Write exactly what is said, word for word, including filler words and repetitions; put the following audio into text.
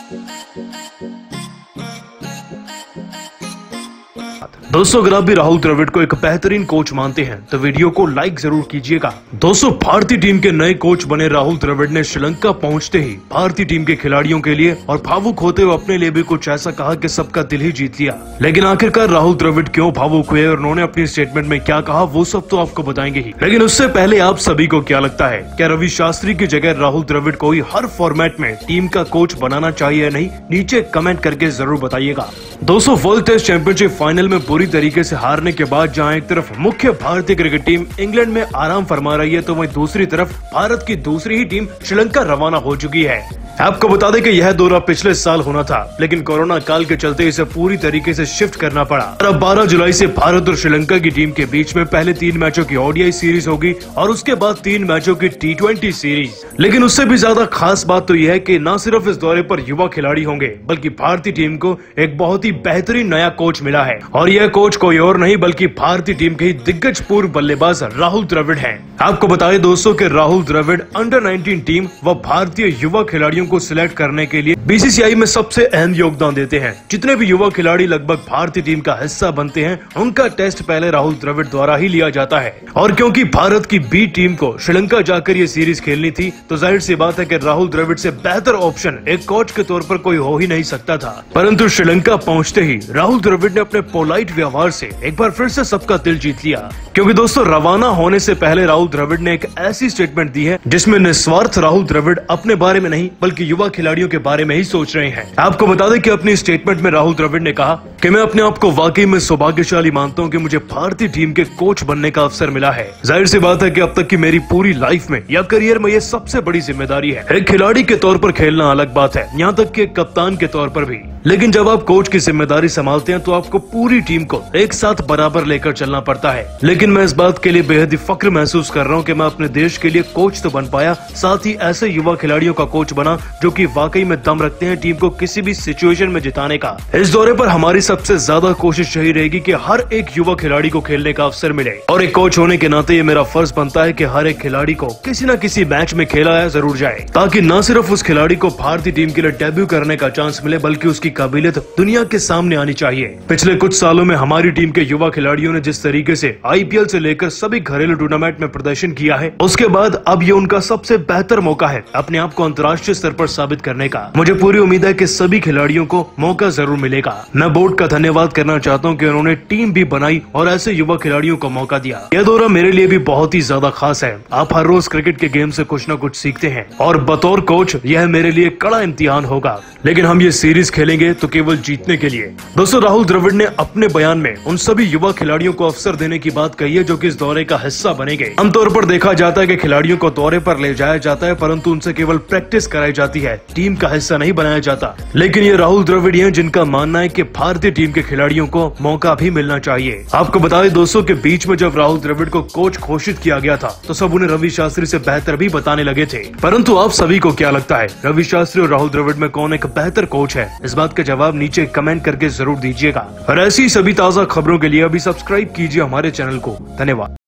दोस्तों, अगर आप भी राहुल द्रविड़ को एक बेहतरीन कोच मानते हैं तो वीडियो को लाइक जरूर कीजिएगा। दोस्तों, भारतीय टीम के नए कोच बने राहुल द्रविड़ ने श्रीलंका पहुंचते ही भारतीय टीम के खिलाड़ियों के लिए और भावुक होते हुए अपने लिए भी कुछ ऐसा कहा कि सबका दिल ही जीत लिया। लेकिन आखिरकार राहुल द्रविड़ क्यों भावुक हुए और उन्होंने अपनी स्टेटमेंट में क्या कहा, वो सब तो आपको बताएंगे ही। लेकिन उससे पहले आप सभी को क्या लगता है, क्या रवि शास्त्री की जगह राहुल द्रविड़ को ही हर फॉर्मेट में टीम का कोच बनाना चाहिए या नहीं? नीचे कमेंट करके जरूर बताइएगा। दोस्तों, वर्ल्ड टेस्ट चैंपियनशिप फाइनल में बुरी तरीके से हारने के बाद जहां एक तरफ मुख्य भारतीय क्रिकेट टीम इंग्लैंड में आराम फरमा रही है, तो वहीं दूसरी तरफ भारत की दूसरी ही टीम श्रीलंका रवाना हो चुकी है। आपको बता दें कि यह दौरा पिछले साल होना था, लेकिन कोरोना काल के चलते इसे पूरी तरीके से शिफ्ट करना पड़ा और अब बारह जुलाई से भारत और श्रीलंका की टीम के बीच में पहले तीन मैचों की ओडीआई सीरीज होगी और उसके बाद तीन मैचों की टी ट्वेंटी सीरीज। लेकिन उससे भी ज्यादा खास बात तो यह है कि न सिर्फ इस दौरे पर युवा खिलाड़ी होंगे, बल्कि भारतीय टीम को एक बहुत ही बेहतरीन नया कोच मिला है और यह कोच कोई और नहीं बल्कि भारतीय टीम के दिग्गज पूर्व बल्लेबाज राहुल द्रविड़ है। आपको बताएं दोस्तों कि Rahul Dravid under nineteen team व भारतीय युवा खिलाड़ियों को सिलेक्ट करने के लिए बीसीसीआई में सबसे अहम योगदान देते हैं। जितने भी युवा खिलाड़ी लगभग भारतीय टीम का हिस्सा बनते हैं, उनका टेस्ट पहले राहुल द्रविड़ द्वारा ही लिया जाता है। और क्योंकि भारत की बी टीम को श्रीलंका जाकर ये सीरीज खेलनी थी, तो जाहिर सी बात है कि राहुल द्रविड़ से बेहतर ऑप्शन एक कोच के तौर पर कोई हो ही नहीं सकता था। परंतु श्रीलंका पहुंचते ही राहुल द्रविड़ ने अपने पोलाइट व्यवहार से एक बार फिर से सबका दिल जीत लिया। क्योंकि दोस्तों, रवाना होने से पहले राहुल द्रविड़ ने एक ऐसी स्टेटमेंट दी है जिसमें निस्वार्थ राहुल द्रविड़ अपने बारे में नहीं बल्कि युवा खिलाड़ियों के बारे में ही सोच रहे हैं। आपको बता दें कि अपनी स्टेटमेंट में राहुल द्रविड़ ने कहा कि मैं अपने आप को वाकई में सौभाग्यशाली मानता हूं कि मुझे भारतीय टीम के कोच बनने का अवसर मिला है। जाहिर सी बात है कि अब तक की मेरी पूरी लाइफ में या करियर में ये सबसे बड़ी जिम्मेदारी है। एक खिलाड़ी के तौर पर खेलना अलग बात है, यहाँ तक कि एक कप्तान के तौर पर भी, लेकिन जब आप कोच की जिम्मेदारी संभालते हैं तो आपको पूरी टीम को एक साथ बराबर लेकर चलना पड़ता है। लेकिन मैं इस बात के लिए बेहद ही फक्र महसूस कर रहा हूँ कि मैं अपने देश के लिए कोच तो बन पाया, साथ ही ऐसे युवा खिलाड़ियों का कोच बना जो कि वाकई में दम रखते हैं टीम को किसी भी सिचुएशन में जिताने का। इस दौरे पर हमारी सबसे ज्यादा कोशिश यही रहेगी कि हर एक युवा खिलाड़ी को खेलने का अवसर मिले और एक कोच होने के नाते ये मेरा फर्ज बनता है कि हर एक खिलाड़ी को किसी न किसी मैच में खिलाया जरूर जाए, ताकि न सिर्फ उस खिलाड़ी को भारतीय टीम के लिए डेब्यू करने का चांस मिले बल्कि उसकी काबिलियत दुनिया के सामने आनी चाहिए। पिछले कुछ सालों में हमारी टीम के युवा खिलाड़ियों ने जिस तरीके से आईपीएल से लेकर सभी घरेलू टूर्नामेंट में प्रदर्शन किया है, उसके बाद अब ये उनका सबसे बेहतर मौका है अपने आप को अंतर्राष्ट्रीय स्तर पर साबित करने का। मुझे पूरी उम्मीद है कि सभी खिलाड़ियों को मौका जरूर मिलेगा। मैं बोर्ड का धन्यवाद करना चाहता हूं कि उन्होंने टीम भी बनाई और ऐसे युवा खिलाड़ियों को मौका दिया। यह दौरा मेरे लिए भी बहुत ही ज्यादा खास है। आप हर रोज क्रिकेट के गेम से कुछ न कुछ सीखते हैं और बतौर कोच यह मेरे लिए कड़ा इम्तिहान होगा, लेकिन हम ये सीरीज खेलेंगे तो केवल जीतने के लिए। दोस्तों, राहुल द्रविड़ ने अपने बयान में उन सभी युवा खिलाड़ियों को अवसर देने की बात कही है जो कि इस दौरे का हिस्सा बनेंगे। आमतौर पर देखा जाता है कि खिलाड़ियों को दौरे पर ले जाया जाता है, परंतु उनसे केवल प्रैक्टिस कराई जाती है, टीम का हिस्सा नहीं बनाया जाता। लेकिन ये राहुल द्रविड़ हैं जिनका मानना है कि भारतीय टीम के खिलाड़ियों को मौका भी मिलना चाहिए। आपको बता दें दोस्तों के बीच में जब राहुल द्रविड़ को कोच घोषित किया गया था तो सब उन्हें रवि शास्त्री से बेहतर भी बताने लगे थे। परंतु आप सभी को क्या लगता है, रवि शास्त्री और राहुल द्रविड़ में कौन एक बेहतर कोच है? इस बात का जवाब नीचे कमेंट करके जरूर दीजिएगा और ऐसी सभी ताजा खबरों के लिए अभी सब्सक्राइब कीजिए हमारे चैनल को। धन्यवाद।